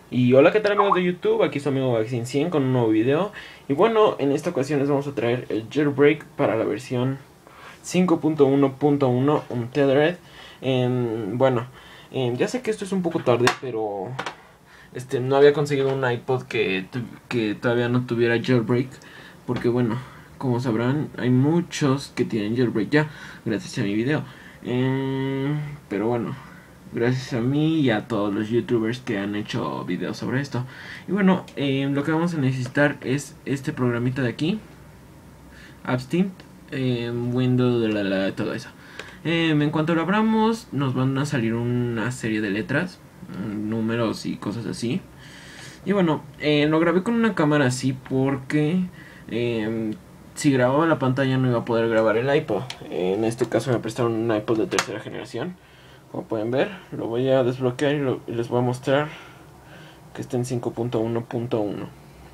Y hola, ¿qué tal amigos de YouTube? Aquí su amigo Vaccine 100 con un nuevo video. Y bueno, en esta ocasión les vamos a traer el jailbreak para la versión 5.1.1 Untethered. Bueno, ya sé que esto es un poco tarde, pero no había conseguido un iPod que todavía no tuviera jailbreak. Porque bueno, como sabrán, hay muchos que tienen jailbreak ya, gracias a mi video. Pero bueno, gracias a mí y a todos los youtubers que han hecho videos sobre esto. Y bueno, lo que vamos a necesitar es este programita de aquí, Abstint, Windows, todo eso. En cuanto lo abramos, nos van a salir una serie de letras, números y cosas así. Y bueno, lo grabé con una cámara así porque si grababa la pantalla no iba a poder grabar el iPod. En este caso me prestaron un iPod de tercera generación. Como pueden ver, lo voy a desbloquear y les voy a mostrar que está en 5.1.1.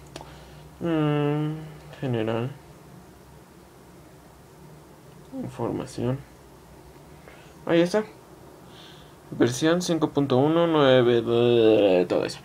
General. Información. Ahí está. Versión 5.1, 9, todo eso.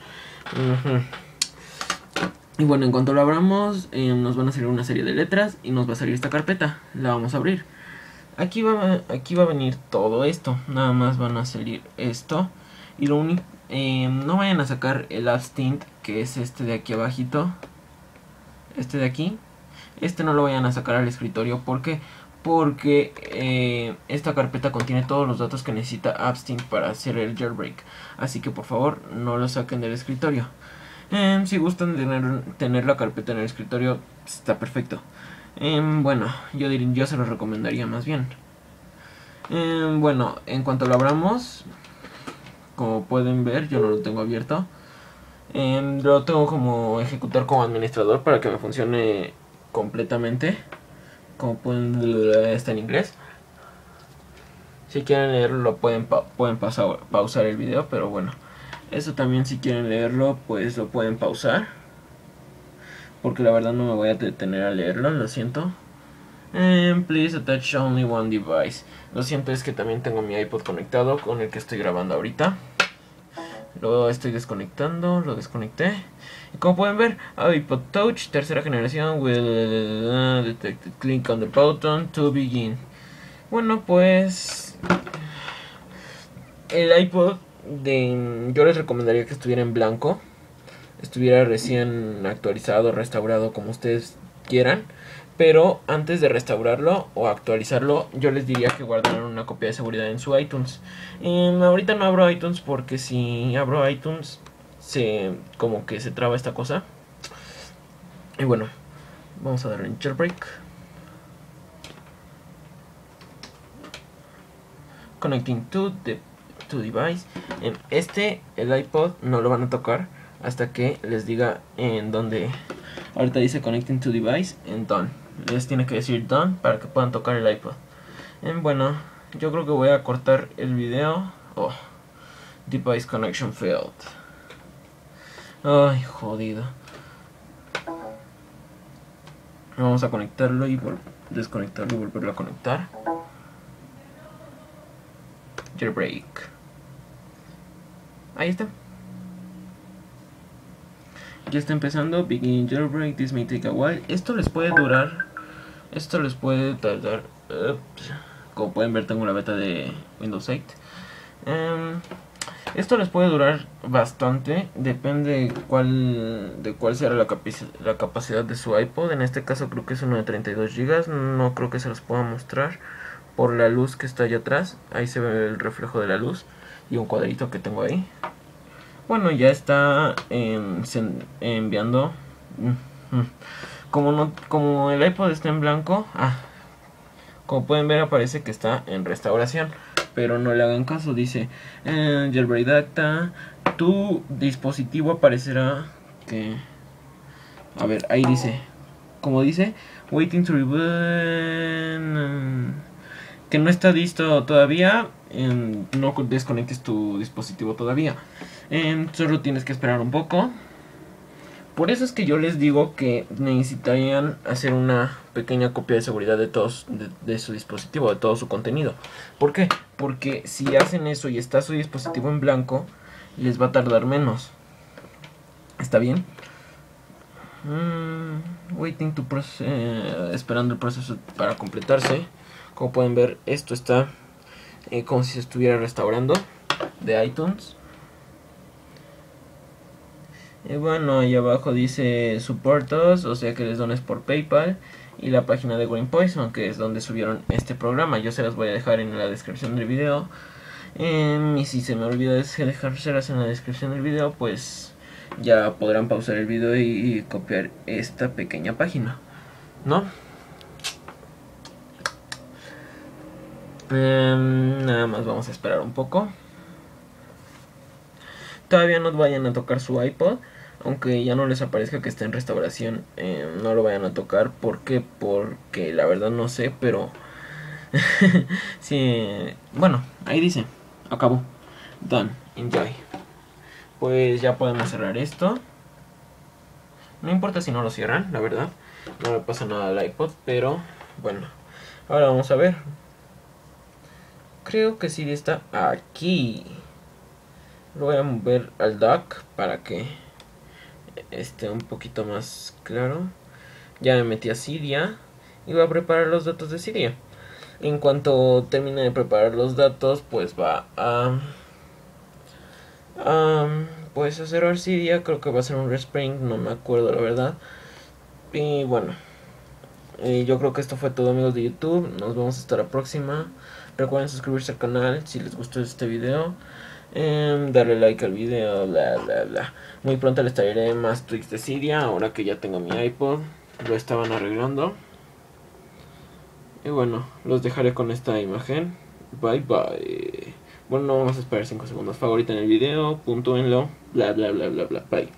Y bueno, en cuanto lo abramos, nos van a salir una serie de letras y nos va a salir esta carpeta. La vamos a abrir. Aquí va a venir todo esto. Nada más van a salir esto. Y lo único, no vayan a sacar el Abstint, que es este de aquí abajito. Este de aquí. Este no lo vayan a sacar al escritorio. ¿Por qué? Porque esta carpeta contiene todos los datos que necesita Abstint para hacer el jailbreak. Así que por favor no lo saquen del escritorio. Si gustan tener la carpeta en el escritorio, está perfecto. Bueno, yo se lo recomendaría más bien. Bueno, en cuanto lo abramos, como pueden ver, yo no lo tengo abierto. Lo tengo como ejecutar como administrador para que me funcione completamente. Como pueden ver, está en inglés. Si quieren leerlo, pueden pausar el video, pero bueno. Eso también, si quieren leerlo, pues lo pueden pausar. Porque la verdad no me voy a detener a leerlo, lo siento. Please attach only one device. Lo siento, es que también tengo mi iPod conectado con el que estoy grabando ahorita. Lo estoy desconectando, lo desconecté. Y como pueden ver, iPod Touch, tercera generación, will detect click on the button to begin. Bueno, pues el iPod yo les recomendaría que estuviera en blanco, estuviera recién actualizado, restaurado, como ustedes quieran. Pero antes de restaurarlo o actualizarlo, yo les diría que guardaran una copia de seguridad en su iTunes. Ahorita no abro iTunes porque si abro iTunes como que se traba esta cosa. Y bueno, vamos a darle en jailbreak. Connecting to device. El iPod no lo van a tocar hasta que les diga en dónde. Ahorita dice connecting to device en done. Les tiene que decir done para que puedan tocar el iPod. Bueno, yo creo que voy a cortar el video. Device connection failed. Ay, jodido. Vamos a conectarlo y desconectarlo y volverlo a conectar. Jailbreak. Ahí está. Ya está empezando. Begin jailbreak. This may take a while. Esto les puede tardar. Como pueden ver, tengo la beta de Windows 8. Esto les puede durar bastante. Depende de cuál sea la capacidad de su iPod. En este caso creo que es uno de 32 GB. No creo que se los pueda mostrar por la luz que está allá atrás. Ahí se ve el reflejo de la luz y un cuadrito que tengo ahí. Bueno, ya está enviando. Como el iPod está en blanco, como pueden ver aparece que está en restauración, pero no le hagan caso. Dice jailbreak data, tu dispositivo aparecerá que, a ver, ahí dice, como dice, waiting to reboot, que no está listo todavía. No desconectes tu dispositivo todavía. Solo tienes que esperar un poco. Por eso es que yo les digo que necesitarían hacer una pequeña copia de seguridad de su dispositivo, de todo su contenido. ¿Por qué? Porque si hacen eso y está su dispositivo en blanco, les va a tardar menos. Está bien. Waiting to process, esperando el proceso para completarse. Como pueden ver, esto está como si se estuviera restaurando de iTunes. Y bueno, ahí abajo dice support us, o sea que les dones por PayPal. Y la página de Green Poison, que es donde subieron este programa. Yo se las voy a dejar en la descripción del video. Y si se me olvida dejárselas en la descripción del video, pues ya podrán pausar el video y copiar esta pequeña página, ¿no? Nada más vamos a esperar un poco. Todavía no vayan a tocar su iPod, aunque ya no les aparezca que está en restauración. No lo vayan a tocar. ¿Por qué? Porque la verdad no sé, pero sí, bueno, ahí dice, acabó, done, enjoy. Pues ya podemos cerrar esto. No importa si no lo cierran, la verdad, no le pasa nada al iPod, pero bueno, ahora vamos a ver. Creo que sí está aquí. Lo voy a mover al dock para que esté un poquito más claro. Ya me metí a Cydia y voy a preparar los datos de Cydia. En cuanto termine de preparar los datos, pues va a pues a cerrar Cydia. Creo que va a ser un respring, no me acuerdo la verdad. Y bueno, yo creo que esto fue todo, amigos de YouTube. Nos vemos hasta la próxima. Recuerden suscribirse al canal si les gustó este video. Darle like al video, bla bla bla. Muy pronto les traeré más tweaks de Cydia. Ahora que ya tengo mi iPod, lo estaban arreglando. Y bueno, los dejaré con esta imagen. Bye bye. Bueno, no vamos a esperar 5 segundos. Favoriten el video, puntúenlo, bla bla bla bla bla. Bye.